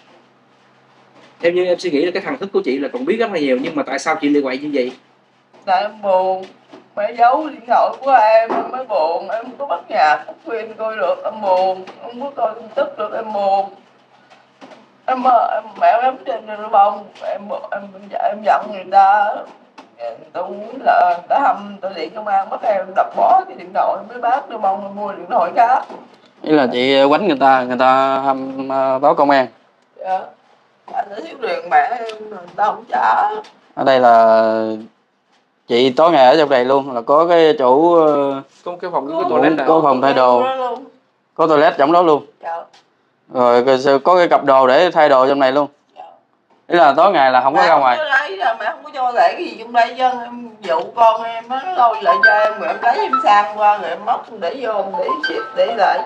Theo như em suy nghĩ là cái thần thức của chị là còn biết rất là nhiều, nhưng mà tại sao chị lại quậy như vậy? Tại em buồn, mẹ giấu điện thoại của em, em mới buồn, em không có bắt nhạc, không phim coi được, em buồn, không có coi tin tức được, em buồn. Em, em mẹ em trên đường bông, em em em giận người ta, tôi muốn là người ta hâm, tôi điện công an bắt em đập bó cái điện thoại, mới bác đưa bông em mua điện thoại khác. Ý là chị quánh người ta, người ta hâm uh, báo công an. Dạ. Anh đã thiếu tiền mẹ em, người ta không trả. Ở đây là chị tối ngày ở trong đây luôn, là có cái chỗ uh, có cái phòng, có cái toilet, có phòng thay đồ, có toilet trong đó luôn. Dạ. Rồi có cái cặp đồ để thay đồ trong này luôn. Dạ. Ý là tối ngày là không mẹ có ra ngoài. Lấy ra, mẹ không có cho để cái gì trong đây chứ, em dụ con em nó lôi lại cho em, rồi em lấy em sang qua rồi em móc để vô, để ship để lại.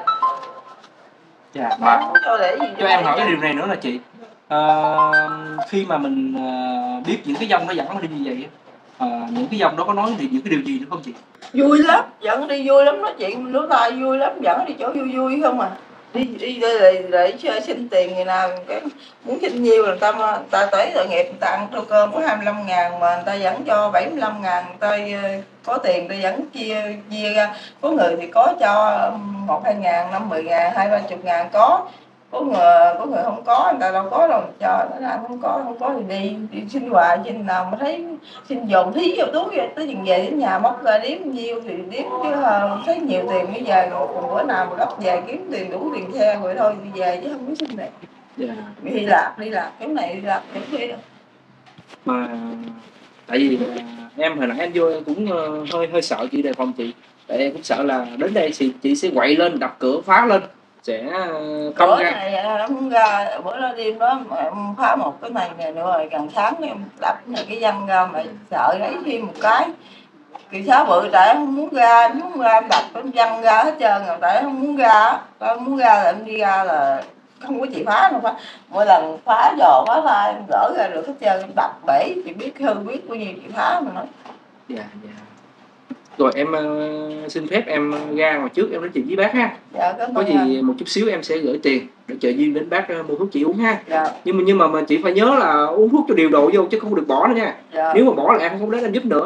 Dạ, mẹ không cho để gì cho em hỏi cái điều này nữa là chị, uh, khi mà mình uh, biết những cái dông nó dẫn nó đi như vậy, uh, những cái dông đó có nói thì những cái điều gì nữa không chị? Vui lắm, dẫn đi vui lắm, nói chuyện mình nước tay vui lắm, dẫn đi chỗ vui vui không à. Đi đi để để, để xin tiền người nào cái muốn xin nhiều người ta, người ta tới tội nghiệp, người ta ăn tô cơm có hai mươi lăm ngàn mà người ta dẫn cho bảy mươi lăm ngàn, người ta có tiền người ta dẫn chia chia ra, có người thì có cho một hai ngàn, năm mười ngàn, hai ba chục ngàn có. Có người có người không có, người ta đâu có đâu cho, nó anh không có không có thì đi đi xin hoài, xin nào mà thấy xin dồn thí vô túi vậy, tới chừng về đến nhà móc ra đếm nhiêu thì đếm chứ thấy nhiều tiền mới về, còn bữa nào mà gấp về kiếm tiền đủ tiền xe rồi thôi đi về chứ không có xin này. Yeah. Đi lạc đi lạc cái này đi lạc cái kia đâu. Mà tại vì em hồi nãy anh vô em cũng hơi hơi sợ chị, đề phòng chị, tại em cũng sợ là đến đây thì chị sẽ quậy lên đập cửa phá lên sẽ không ra. Ra Này nó không ra, bữa đó đêm đó em phá một cái này nè nữa rồi gần sáng em đập cái văn ra mà sợ lấy thêm một cái kỳ sáu bự, tại không muốn ra, em muốn ra em đập em văn ra hết trơn rồi, tại không muốn ra, em muốn ra là em đi ra là không có chị phá đâu, phá mỗi lần phá dò phá ra em gỡ ra được hết trơn, em đập bể chị biết hư biết bao nhiêu chị phá mà nói. Dạ dạ. Rồi em uh, xin phép em ra ngoài trước em nói chuyện với bác ha. Dạ, có gì anh. Một chút xíu em sẽ gửi tiền để trợ duyên đến bác uh, mua thuốc chị uống ha. Dạ. Nhưng mà nhưng mà, mà chị phải nhớ là uống thuốc cho điều độ vô chứ không được bỏ nữa nha. Dạ. Nếu mà bỏ là em không đến em giúp nữa.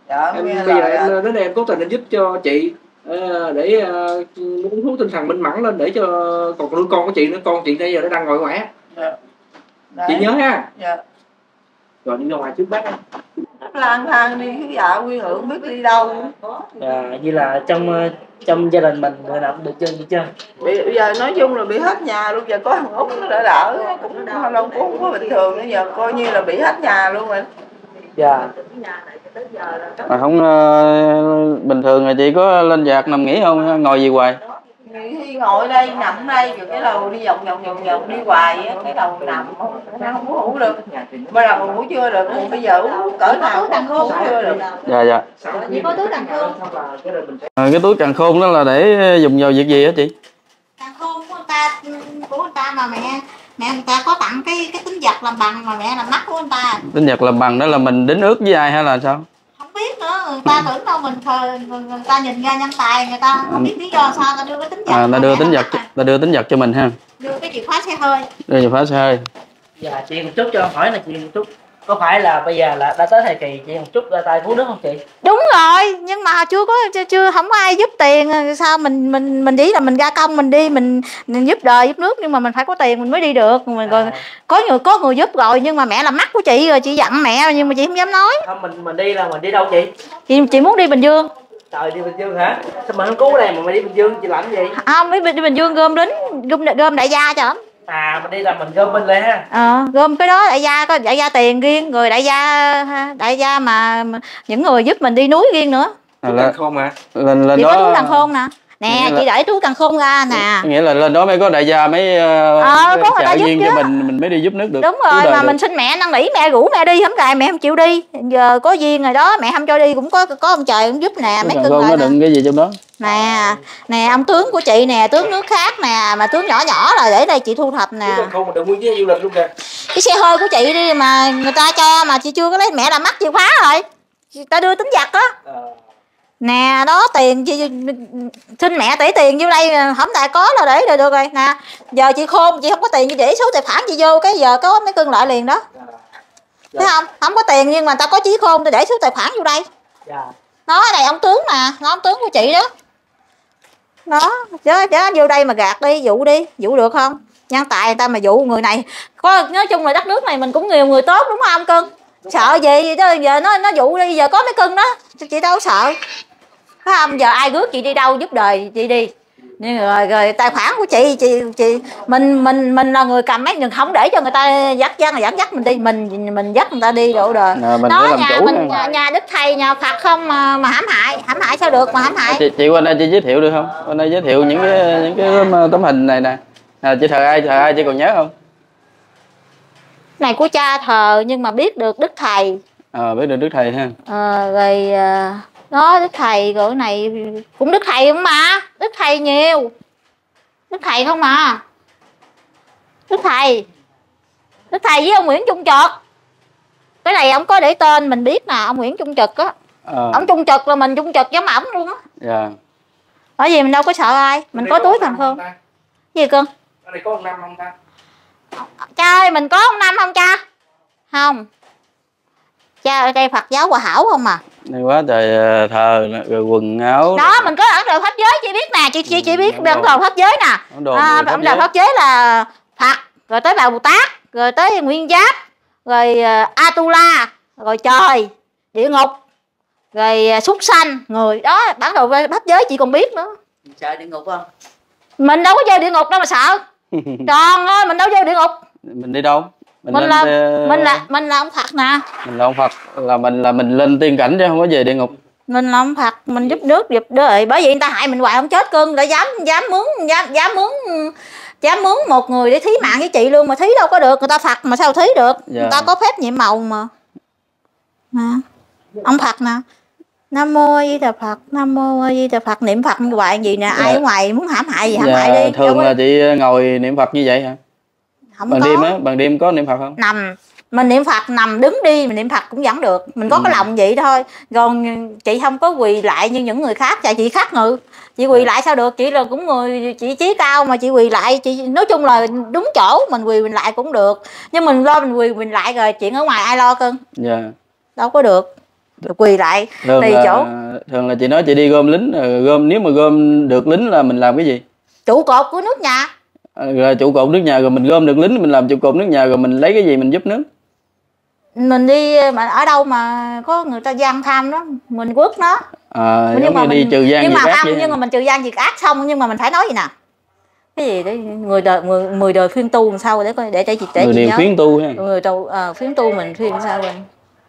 Dạ, em nghe bây giờ lời em anh. đến đây em cố tình em giúp cho chị ờ, để uh, uống thuốc tinh thần minh mẫn lên để cho còn nuôi con của chị nữa, con chị bây giờ nó đang ngồi ngoài á. Dạ. Chị nhớ ha. Dạ. Rồi đi ra ngoài trước bác em. Lang thang đi cái dạ Quy Hưởng biết đi đâu. À, như là trong trong gia đình mình người nào cũng được chơi gì chưa? Bị, bây giờ nói chung là bị hết nhà luôn, giờ có thằng Út nó đỡ đỡ cũng lâu lâu cũng không có bình thường nữa, giờ coi như là bị hết nhà luôn rồi. Dạ. Mà không uh, bình thường là chị có lên giạc nằm nghỉ không, ngồi gì hoài? Khi ngồi đây nằm đây rồi cái đầu đi vòng vòng vòng vòng đi hoài á, cái đầu nằm không không có ngủ được, mà là ngủ chưa được, bây giờ uống cỡ nào cũng ngủ chưa được. Dạ dạ. Chỉ có túi càng khôn. À, cái túi càng khôn đó là để dùng vào việc gì hả chị? Càng khôn của người ta, của người ta mà mẹ mẹ người ta có tặng cái cái tính vật làm bằng mà mẹ làm mắt của người ta. Tính vật làm bằng đó là mình đính ước với ai hay là sao? Không biết nữa, người ta tưởng đâu mình người, người ta nhìn ra nhân tài, người ta không biết lý do sao ta đưa cái tính vật. À, ta đưa tính vật, ta đưa tính vật cho mình ha. Đưa cái chìa khóa xe hơi. Đưa chìa khóa xe hơi. Dạ chị một chút cho em hỏi là chị một chút, có phải là bây giờ là đã tới thời kỳ chị một chút ra tay cứu nước không chị? Đúng rồi, nhưng mà chưa có chưa, chưa không có ai giúp tiền, sao mình mình mình chỉ là mình ra công mình đi mình, mình giúp đời giúp nước, nhưng mà mình phải có tiền mình mới đi được. Mình còn có người có người giúp rồi, nhưng mà mẹ là mắt của chị rồi, chị dặn mẹ nhưng mà chị không dám nói. Không, mình mình đi là mình đi đâu chị? Chị chị muốn đi Bình Dương. Trời, đi Bình Dương hả? Sao mà không cứu ở đây mà mày đi Bình Dương chị làm gì? Không, đi, đi Bình Dương gom lính, gom, gom đại gia cho. À, mình đi là mình gom binh lại ha. Ờ, gom cái đó đại gia có đại gia tiền riêng, rồi đại gia đại gia mà những người giúp mình đi núi riêng nữa. À, lên không mà. Lên lên chị đó. có túi càng khôn nè. Nè, chị để túi càng khôn ra nè. Nghĩa là lên đó mới có đại gia mới uh, ờ, có người ta giúp riêng chứ. cho mình mình mới đi giúp nước được. Đúng rồi, mà được. Mình xin mẹ năn nỉ mẹ rủ mẹ đi, không gài mẹ không chịu đi. Giờ có duyên rồi đó, mẹ không cho đi cũng có có ông trời cũng giúp nè, mấy cưng lại. Có đựng cái gì trong đó? Nè, nè ông tướng của chị nè, tướng nước khác nè, mà tướng nhỏ nhỏ là để đây chị thu thập nè. Không mà được nguyên cái du lịch luôn kìa. Cái xe hơi của chị đi mà người ta cho mà chị chưa có lấy, mẹ làm mất chìa khóa rồi. Người ta đưa tính vật đó. À. Nè, đó tiền chị xin mẹ tỷ tiền vô đây, không tại có là để rồi được rồi nè. Giờ chị khôn, chị không có tiền chị để số tài khoản chị vô, cái giờ có mấy cưng lại liền đó. Thấy không? Không có tiền nhưng mà ta có trí khôn, tôi để số tài khoản vô đây. Đó, này ông tướng nè, nó ông tướng của chị đó. Đó, chứ chứ vô đây mà gạt đi, dụ đi, dụ được không? Nhân tài người ta mà dụ người này. Có nói chung là đất nước này mình cũng nhiều người tốt đúng không cưng? Sợ gì chứ giờ nó nó dụ đi, giờ có mấy cưng đó, chị đâu sợ. Phải không? Giờ ai rước chị đi đâu giúp đời chị đi. Nhưng rồi, rồi tài khoản của chị chị chị mình mình mình là người cầm mấy, đừng không để cho người ta dắt dắt dẫn dắt mình đi, mình mình dắt người ta đi độ đời. À, nó nhà mình nhà, nhà Đức Thầy nhà Phật không mà, mà hãm hại, hãm hại sao được mà hãm hại. Chị, chị qua đây chị giới thiệu được không? Qua đây giới thiệu những cái những cái tấm hình này nè. À, chị thờ ai thờ ai chị còn nhớ không? Này của cha thờ nhưng mà biết được Đức Thầy. Ờ à, biết được Đức Thầy ha. Ờ à, rồi đó Đức Thầy, rồi cái này cũng Đức Thầy không mà, Đức Thầy nhiều, Đức Thầy không mà, Đức Thầy, Đức Thầy với ông Nguyễn Trung Trực. Cái này ông có để tên mình biết nè, ông Nguyễn Trung Trực á. Ờ. Ông Trung Trực là mình Trung Trực giống ổng luôn á. Dạ. Bởi vì mình đâu có sợ ai, mình có túi thành không. Gì cưng? Ở đây có ông Năm không ta? Cha ơi, mình có ông Năm không cha? Không. Cha ở đây Phật giáo Hòa Hảo không à. Này quá trời thờ rồi quần áo. Đó mình có bản đồ pháp giới chị biết nè, chị chị chị biết bản đồ pháp giới nè. Bản đồ, à, bản đồ pháp giới là Phật, rồi tới Bà Bồ Tát, rồi tới Nguyên Giáp, rồi uh, Atula, rồi trời, địa ngục, rồi uh, súc sanh, người đó, bản đồ pháp giới chị còn biết nữa. Sợ địa ngục không? Mình đâu có chơi địa ngục đâu mà sợ. Tròn ơi, mình đâu chơi địa ngục. Mình đi đâu? Mình, mình là uh... mình là mình là ông Phật nè. Mình là ông Phật, là mình là mình lên tiên cảnh chứ không có về địa ngục. Mình là ông Phật, mình giúp nước giúp đời, bởi vì người ta hại mình hoài không chết cưng, đã dám dám mướn dám dám mướn dám mướn một người để thí mạng với chị luôn mà thí đâu có được, người ta Phật mà sao thí được. Dạ. Người ta có phép nhiệm màu mà. Nè. Ông Phật nè. Nam mô A Di Đà Phật, Nam mô A Di Đà Phật, niệm Phật như vậy gì nè, dạ. Ai ở ngoài muốn hãm hại gì hãm dạ, hại đi. Thường là chị ngồi niệm Phật như vậy hả? Không ban có. đêm á, ban đêm có niệm Phật không? Nằm, mình niệm Phật nằm đứng đi mình niệm Phật cũng vẫn được, mình có ừ. cái lòng vậy thôi. Còn chị không có quỳ lại như những người khác, tại chị khác ngự. Chị quỳ lại sao được, chị là cũng người chị trí cao mà chị quỳ lại, chị nói chung là đúng chỗ mình quỳ mình lại cũng được. Nhưng mình lo mình quỳ mình lại rồi chuyện ở ngoài ai lo cưng? Dạ. Đâu có được. rồi quỳ lại thường tùy là, chỗ. thường là chị nói chị đi gom lính, gom nếu mà gom được lính là mình làm cái gì? Trụ cột của nước nhà. Rồi trụ cột nước nhà, rồi mình gom được lính mình làm trụ cột nước nhà, rồi mình lấy cái gì mình giúp nước? Mình đi mà ở đâu mà có người ta gian tham đó mình quất nó. À, nhưng mà như mình, đi trừ gian nhưng mà ác không, nhưng mà mình trừ gian diệt ác xong, nhưng mà mình phải nói gì nè, cái gì đấy người đời mười, mười đời khuyên tu làm sao để coi để để chị để người chị điều nhớ. khuyến tu ha. Người tu à, khuyến tu mình khuyên sao vậy?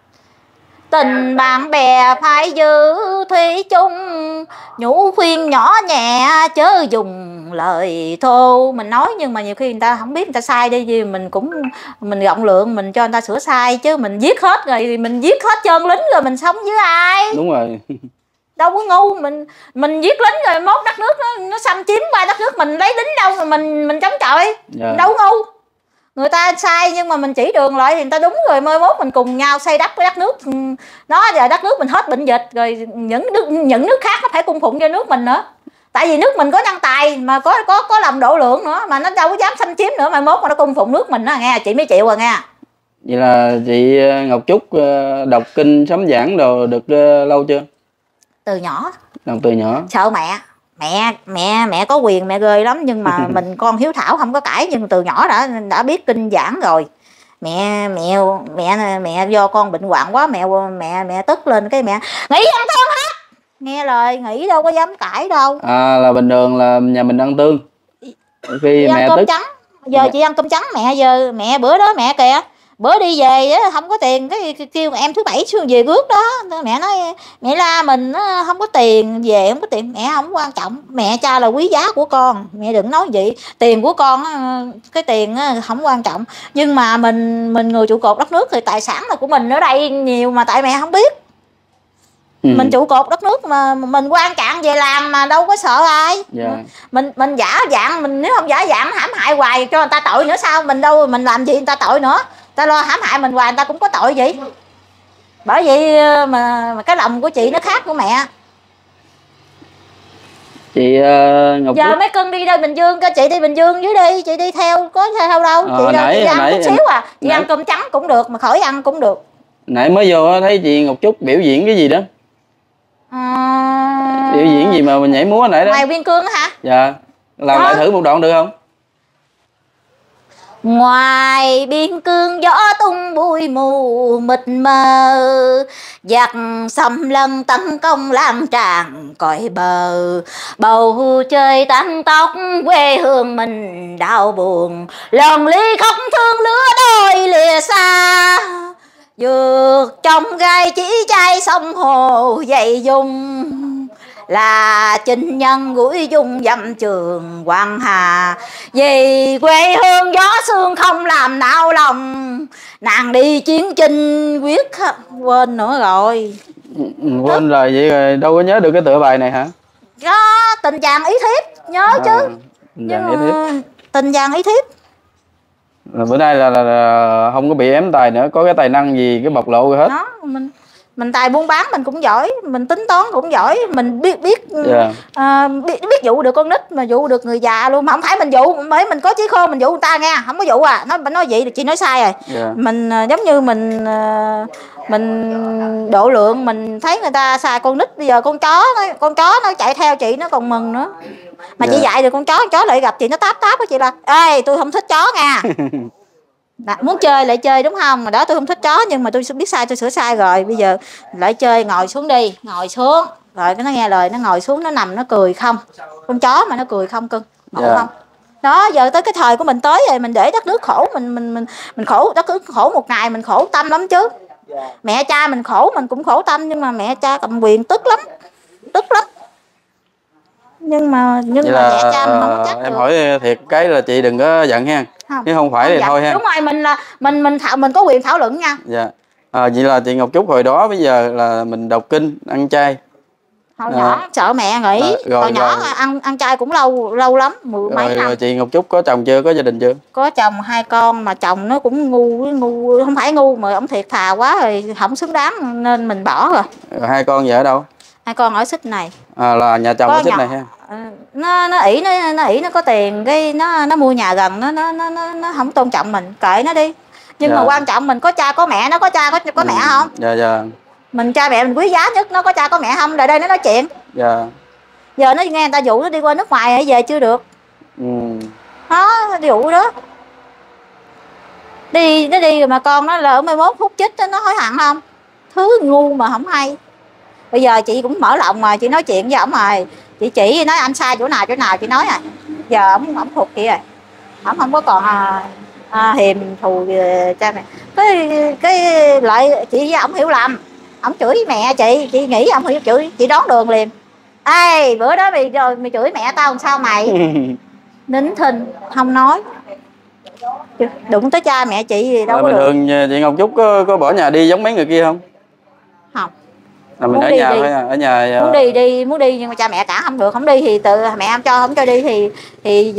Tình bạn bè phải giữ thủy chung, nhủ khuyên nhỏ nhẹ chớ dùng lời thô. Mình nói nhưng mà nhiều khi người ta không biết, người ta sai đi gì mình cũng mình rộng lượng, mình cho người ta sửa sai, chứ mình giết hết rồi thì mình giết hết trơn lính rồi mình sống với ai? Đúng rồi. Đâu có ngu, mình mình giết lính rồi mốt đất nước nó nó xâm chiếm qua đất nước mình lấy lính đâu mà mình mình chống chọi. Dạ. Đâu có ngu. Người ta sai nhưng mà mình chỉ đường lại thì người ta đúng rồi, mai mốt mình cùng nhau xây đắp cái đất nước nó, giờ đất nước mình hết bệnh dịch rồi, những nước những nước khác nó phải cung phụng cho nước mình nữa. Tại vì nước mình có nhân tài mà có có có lòng độ lượng nữa, mà nó đâu có dám xâm chiếm nữa, mai mốt mà nó cung phụng nước mình đó nghe, chị mới chịu rồi nghe. Vậy là chị Ngọc Trúc đọc kinh sấm giảng đồ được lâu chưa? Từ nhỏ. Đọc từ nhỏ. Sợ mẹ. Mẹ mẹ mẹ có quyền, mẹ ghê lắm, nhưng mà mình con hiếu thảo không có cãi, nhưng từ nhỏ đã đã biết kinh giảng rồi. Mẹ mẹ mẹ mẹ do con bệnh hoạn quá, mẹ mẹ mẹ tức lên cái mẹ nghỉ ăn tương hết. Nghe lời nghỉ đâu có dám cãi đâu. À là bình thường là nhà mình ăn tương. Khi chị mẹ ăn cơm tức trắng. Giờ mẹ... chị ăn cơm trắng, mẹ giờ mẹ bữa đó mẹ kìa, bữa đi về không có tiền, cái kêu em thứ bảy xuống về rước đó, mẹ nói mẹ la mình không có tiền về, không có tiền. Mẹ không quan trọng, mẹ cha là quý giá của con, mẹ đừng nói vậy. Tiền của con cái tiền không quan trọng, nhưng mà mình mình người trụ cột đất nước thì tài sản là của mình ở đây nhiều mà tại mẹ không biết. Ừ. Mình trụ cột đất nước mà mình quan trọng về làm mà đâu có sợ ai. Yeah. Mình mình giả dạng, mình nếu không giả dạng hãm hại hoài cho người ta tội nữa sao? Mình đâu mình làm gì người ta tội nữa. Ta lo hãm hại mình hoài người ta cũng có tội vậy. Bởi vậy mà, mà cái lòng của chị nó khác của mẹ. Chị uh, Ngọc giờ Trúc... mấy cưng đi đây Bình Dương, cho chị đi Bình Dương dưới đi, chị đi theo có theo đâu. Chị ờ, đâu nãy, chị ăn nãy, chút xíu à, chị nãy... ăn cơm trắng cũng được mà khỏi ăn cũng được. Nãy mới vô thấy chị Ngọc Trúc biểu diễn cái gì đó. À... Biểu diễn gì mà mình nhảy múa nãy đó. Ngoài biên cương hả? Dạ. Làm lại thử một đoạn được không? Ngoài biên cương gió tung bụi mù mịt mờ, giặc xâm lăng tấn công lan tràn cõi bờ. Bầu trời tan tóc quê hương mình đau buồn, lòng ly khóc thương lứa đôi lìa xa. Vượt trong gai chỉ chay sông hồ dậy dung, là chinh nhân gũi dung dặm trường Hoàng Hà. Vì quê hương gió sương không làm nao lòng, nàng đi chiến chinh quyết quên nữa rồi. Quên Tức... rồi vậy rồi đâu có nhớ được cái tựa bài này hả? Có tình chàng ý thiếp nhớ à, chứ. Tình chàng ý thiếp. Tình chàng ý thiếp. Là bữa nay là, là, là không có bị ém tài nữa, có cái tài năng gì cái bộc lộ hết. Đó, mình mình tài buôn bán mình cũng giỏi, mình tính toán cũng giỏi, mình biết biết yeah. uh, biết biết dụ được con nít mà dụ được người già luôn, mà không phải mình dụ, mấy mình có chí khôn mình dụ người ta nghe, không có dụ à. Nó nói vậy thì chị nói sai rồi. Yeah. Mình uh, giống như mình uh, mình độ lượng, mình thấy người ta xài con nít, bây giờ con chó nó, con chó nó chạy theo chị nó còn mừng nữa. Mà yeah. chị dạy được con chó, con chó lại gặp chị nó táp táp á, chị là ê tôi không thích chó nha. Đã, muốn chơi lại chơi đúng không? Mà đó tôi không thích chó, nhưng mà tôi biết sai tôi sửa sai rồi. Bây giờ lại chơi, ngồi xuống đi, ngồi xuống. Rồi cái nó nghe lời, nó ngồi xuống, nó nằm, nó cười không. Con chó mà nó cười không cưng, ngộ yeah. không? Đó, giờ tới cái thời của mình tới rồi, mình để đất nước khổ, mình mình mình mình khổ, đất nước khổ một ngày mình khổ tâm lắm chứ. Yeah. Mẹ cha mình khổ mình cũng khổ tâm, nhưng mà mẹ cha cầm quyền tức lắm, tức lắm. Nhưng mà nhưng vậy mà là, mẹ cha mình không có chắc em được. hỏi thiệt cái là chị đừng có giận ha. Không, nếu không phải không thì giận. Thôi ha. Đúng rồi, mình là mình mình thảo mình có quyền thảo luận nha. Dạ. À, vậy là chị Ngọc Trúc hồi đó bây giờ là mình đọc kinh ăn chay. Hồi à, nhỏ sợ mẹ nghỉ. À, rồi, hồi nhỏ rồi. ăn ăn chay cũng lâu lâu lắm, mười mấy năm. Rồi chị Ngọc Trúc có chồng chưa, có gia đình chưa? Có chồng hai con, mà chồng nó cũng ngu ngu không phải ngu mà ông thiệt thà quá rồi, không xứng đáng nên mình bỏ rồi. Rồi hai con giờ ở đâu? Hai con ở Xích này. À, là nhà chồng có ở Xích này ha. Nó nó ỷ nó nó ỷ nó có tiền, cái nó nó mua nhà gần, nó nó nó nó, nó không tôn trọng mình, kệ nó đi. Nhưng dạ. mà quan trọng mình có cha có mẹ, nó có cha có có ừ. mẹ không? Dạ dạ. Mình cha mẹ mình quý giá nhất, nó có cha có mẹ không, lại đây nó nói chuyện. Dạ. Giờ nó nghe người ta dụ nó đi qua nước ngoài về chưa được. Ừ. Đó, dụ đó. Đi, nó đi rồi mà con nó lỡ mai mốt hút chích nó hối hận không? Thứ ngu mà không hay. Bây giờ chị cũng mở lòng mà chị nói chuyện với ổng rồi. Chị chỉ nói anh sai chỗ nào chỗ nào chị nói rồi. Giờ ổng ổng thuộc chị rồi. Ổng không có còn à, à, hiềm thù cha mẹ. Cái cái lại chị với ổng hiểu lầm. Ổng chửi mẹ chị, chị nghĩ ổng hiểu chửi, chị đón đường liền. Ê, bữa đó mày rồi mày chửi mẹ tao làm sao mày? Nín thinh, không nói. Đụng tới cha mẹ chị gì đâu à, có bình được. thường chị Ngọc Trúc có, có bỏ nhà đi giống mấy người kia không? Không. Là mình Muốn ở đi nhà đi. thôi à, ở nhà. Muốn đi đi, muốn đi nhưng mà cha mẹ cả không được, không đi thì tự mẹ không cho, không cho đi thì thì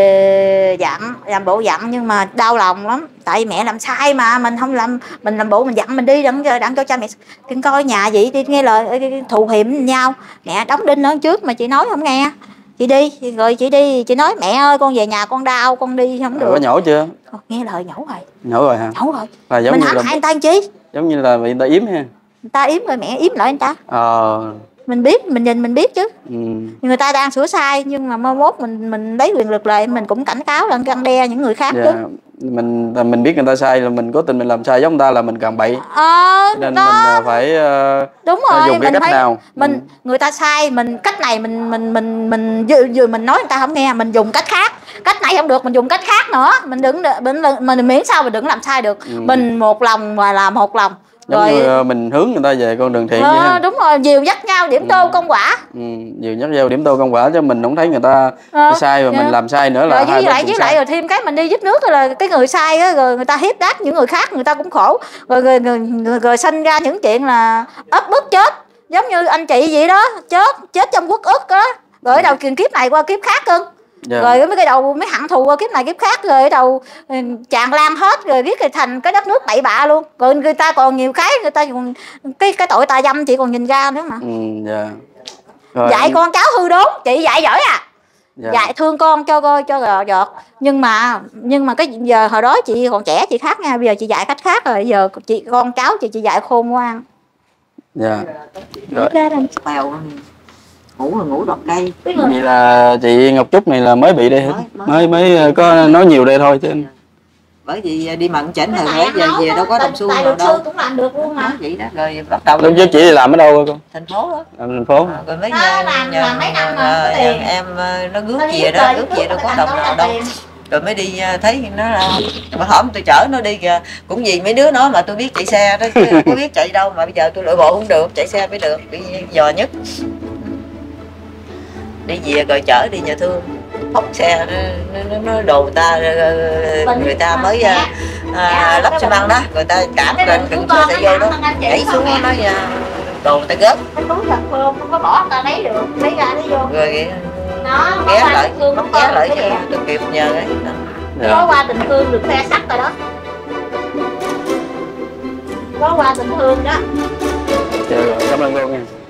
về dặn, làm bộ dặn nhưng mà đau lòng lắm. Tại mẹ làm sai mà mình không làm, mình làm bộ mình dặn mình đi đặng đặng cho cha mẹ kinh coi nhà vậy đi nghe lời thù hiểm nhau. Mẹ đóng đinh ở trước mà chị nói không nghe. Chị đi rồi chị đi chị nói mẹ ơi con về nhà con đau con đi không được. Có nhổ chưa? Nghe lời nhổ rồi. Nhổ rồi hả? Nhổ rồi. Là giống Mình như hãm là hại người ta làm chi? giống như là bị người ta yếm ha. Người ta yếm rồi mẹ yếm lại người ta. Ờ. Mình biết, mình nhìn mình biết chứ. Ừ. Người ta đang sửa sai nhưng mà mai mốt mình mình lấy quyền lực lại mình cũng cảnh cáo lần răn đe những người khác Dạ. chứ. Mình mình biết người ta sai là mình có tình mình làm sai giống người ta là mình càng bậy. Ờ, Nên đó. mình phải uh, Đúng rồi, dùng cái mình cách phải, nào mình ừ. người ta sai mình cách này mình mình mình mình vừa, vừa mình nói người ta không nghe mình dùng cách khác, cách này không được mình dùng cách khác nữa, mình đừng mình, mình miễn sao mình đừng làm sai được. Ừ. Mình một lòng và làm một lòng giống rồi như mình hướng người ta về con đường thiện ờ, vậy ha. Đúng rồi, dìu dắt nhau điểm tô ừ. công quả. Ừ, dìu dắt nhau điểm tô công quả chứ mình không thấy người ta ờ, sai và dạ. mình làm sai nữa là rồi hai với lại với lại rồi thêm cái mình đi giúp nước là cái người sai á, rồi người ta hiếp đáp những người khác người ta cũng khổ rồi rồi, rồi, rồi, rồi sinh ra những chuyện là ấp bức chết giống như anh chị vậy đó, chết chết trong quốc ức đó, rồi ở đầu kiếp này qua kiếp khác cưng. Yeah. Rồi mấy cái đầu mới hận thù qua kiếp này kiếp khác rồi ở đầu tràn lan hết rồi viết thành cái đất nước bậy bạ luôn. Rồi người ta còn nhiều cái người ta còn cái cái tội tà dâm chị còn nhìn ra nữa mà. Ừ, yeah. Rồi dạy em... con cháu hư đốn chị dạy giỏi à. Yeah. Dạy thương con cho coi cho gò giọt nhưng mà nhưng mà cái giờ hồi đó chị còn trẻ chị khác nha, bây giờ chị dạy cách khác rồi, giờ chị con cháu chị chị dạy khôn ngoan. Dạ. Rồi. Bèo ngủ là ngủ đọt cây. Vậy là chị Ngọc Trúc này là mới bị đây mới mới, mới, mới có nói nhiều đây thôi chứ. Bởi vì đi mận chỉnh rồi bởi giờ về đâu có đồng xu nào đâu. Cũng làm được luôn mà. Vậy đó rồi bắt đầu. Lúc trước chị đi làm ở đâu con? Thành phố đó. Làm thành phố. À, rồi mấy nhà, làm, nhà, làm mấy năm nhà, nhà, em nó rước về đó, rước về đâu có đồng nào đâu. Rồi mới đi thấy nó là mà hổm tôi chở nó đi kìa, cũng vì mấy đứa nó mà tôi biết chạy xe đó chứ không có biết chạy đâu mà bây giờ tôi lội bộ không được, chạy xe mới được, bị dò nhất. Đi về rồi chở đi nhà thương hốc xe nó, nó, nó đồ người ta người ta mới à, lắp xi măng đó người ta cản lên đừng có chạy vô đó nhảy xuống nó nói đồ người ta gớt cái túi là không có bỏ người ta lấy được lấy ra lấy vô rồi nó ghé lại ghé lại cho tôi kịp nhờ ấy có qua tình thương được phe sắt rồi đó, có qua tình thương đó. Rồi, cảm ơn cô nha.